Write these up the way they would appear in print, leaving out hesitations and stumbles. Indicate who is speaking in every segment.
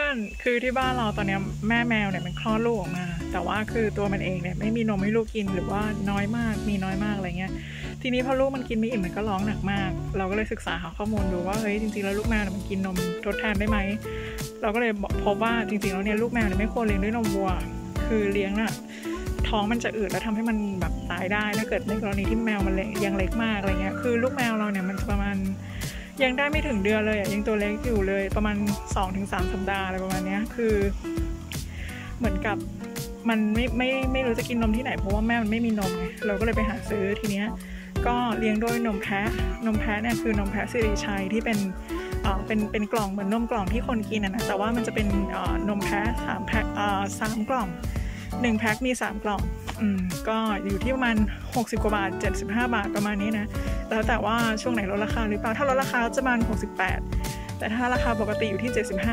Speaker 1: อนๆคือที่บ้านเราตอนนี้แม่แมวเนี่ยมันคลอดลูกออกมาแต่ว่าคือตัวมันเองเนี่ยไม่มีนมให้ลูกกินหรือว่าน้อยมากมีน้อยมากอะไรเงี้ยทีนี้พอลูกมันกินไม่อิ่มมันก็ร้องหนักมากเราก็เลยศึกษาหาข้อมูลดูว่าเฮ้ยจริงๆแล้วลูกแมวเนี่ยมันกินนมทดแทนได้ไหมเราก็เลยพบว่าจริงๆแล้วเนี่ยลูกแมวเนี่ยไม่ควรเลี้ยงด้วยนมวัวคือเลี้ยงน่ะท้องมันจะอืดแล้วทำให้มันแบบตายได้ถ้าเกิดในกรณีที่แมวมันยังเล็กมากอะไรเงี้ยคือลูกแมวเราเนี่ยมันประมาณยังได้ไม่ถึงเดือนเลยยังตัวเล็กอยู่เลยประมาณ 2-3 สัปดาห์อะไรประมาณนี้คือเหมือนกับมันไม่รู้จะกินนมที่ไหนเพราะว่าแม่มันไม่มีนมไงเราก็เลยไปหาซื้อทีเนี้ยก็เลี้ยงด้วยนมแพะเนี่ยคือนมแพะสิริชัยที่เป็นกล่องเหมือนนมกล่องที่คนกินนะแต่ว่ามันจะเป็นนมแพะ3 แพ็ค3 กล่อง1 แพ็คมี3 กล่องก็อยู่ที่ประมาณ60 กว่าบาท75 บาทประมาณนี้นะแล้วแต่ว่าช่วงไหนลดราคาหรือเปล่าถ้าลดราคาจะประมาณ68แต่ถ้าราคาปกติอยู่ที่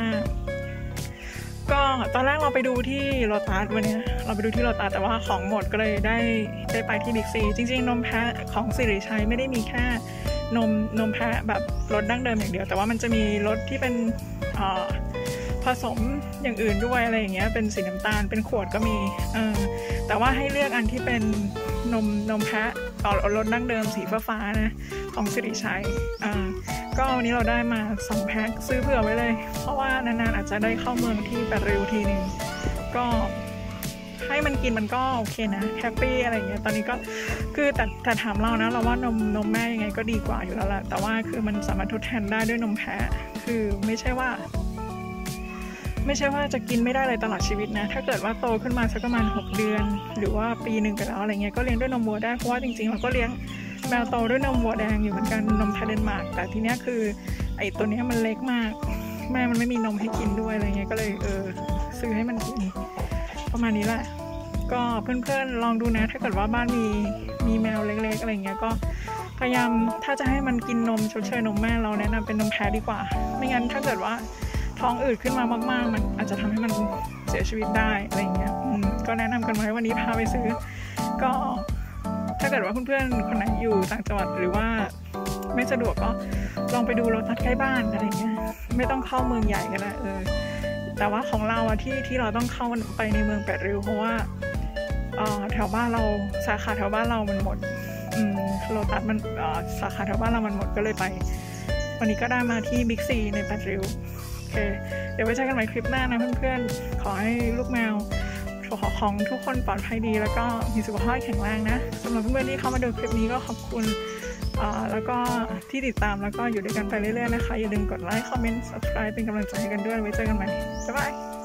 Speaker 1: 75ก็ตอนแรกเราไปดูที่โลตัสวันนี้เราไปดูที่โลตัสแต่ว่าของหมดก็เลยได้ไปที่บิ๊กซีจริงๆนมแพะของสิริชัยไม่ได้มีแค่นมแพะแบบรสดั้งเดิมอย่างเดียวแต่ว่ามันจะมีรสที่เป็นผสมอย่างอื่นด้วยอะไรอย่างเงี้ยเป็นสีน้ำตาลเป็นขวดก็มีแต่ว่าให้เลือกอันที่เป็นนมแพะรสดั้งเดิมสีฟ้าๆนะของสิริชัยก็วันนี้เราได้มา2 แพ็คซื้อเผื่อไว้เลยเพราะว่านานๆอาจจะได้เข้าเมืองที่8 ริ้วทีนึงก็ให้มันกินมันก็โอเคนะแฮปปี้อะไรอย่างเงี้ยตอนนี้ก็คือแต่ถามเรานะเราว่านมแม่ยังไงก็ดีกว่าอยู่แล้วแหละแต่ว่าคือมันสามารถทดแทนได้ด้วยนมแพะคือไม่ใช่ว่าจะกินไม่ได้เลยตลอดชีวิตนะถ้าเกิดว่าโตขึ้นมาสักประมาณ6 เดือนหรือว่าปีนึงไปแล้วอะไรเงี้ยก็เลี้ยงด้วยนมวัวได้เพราะว่าจริงๆเราก็เลี้ยงแมวโตด้วยนมวัวแดงอยู่เหมือนกันนมไทยเดนมาร์กแต่ทีเนี้ยคือไอ้ตัวเนี้ยมันเล็กมากแม่มันไม่มีนมให้กินด้วยอะไรเงี้ยก็เลยซื้อให้มันกินประมาณนี้แหละก็เพื่อนๆลองดูนะถ้าเกิดว่าบ้านมีแมวเล็กๆอะไรเงี้ยก็พยายามถ้าจะให้มันกินนมชดเชยนมแม่เราแนะนำเป็นนมแพะดีกว่าไม่งั้นถ้าเกิดว่าท้องอืดขึ้นมามากๆมันอาจจะทำให้มันเสียชีวิตได้อะไรเงี้ยก็แนะนำกันไว้วันนี้พาไปซื้อก็ถ้าเกิดว่าเพื่อนๆคนไหนอยู่ต่างจังหวัดหรือว่าไม่สะดวกก็ลองไปดูโลตัสใกล้บ้านอะไรเงี้ยไม่ต้องเข้าเมืองใหญ่ก็ได้แต่ว่าของเราที่เราต้องเข้าไปในเมือง8 ริ้วเพราะว่าแถวบ้านเราสาขาแถวบ้านเรามันหมดโลตัสมันสาขาแถวบ้านเรามันหมดก็เลยไปวันนี้ก็ได้มาที่บิ๊กซีใน8 ริ้วโอเคเดี๋ยวไว้เจอกันใหม่คลิปหน้านะเพื่อนๆขอให้ลูกแมวของทุกคนปลอดภัยดีแล้วก็มีสุขภาพแข็งแรงนะสำหรับเพื่อนๆที่เข้ามาดูคลิปนี้ก็ขอบคุณแล้วก็ที่ติดตามแล้วก็อยู่ด้วยกันไปเรื่อยๆนะคะอย่าลืมกดไลค์คอมเมนต์ subscribe เป็นกำลังใจให้กันด้วยไว้เจอกันใหม่บ๊ายบาย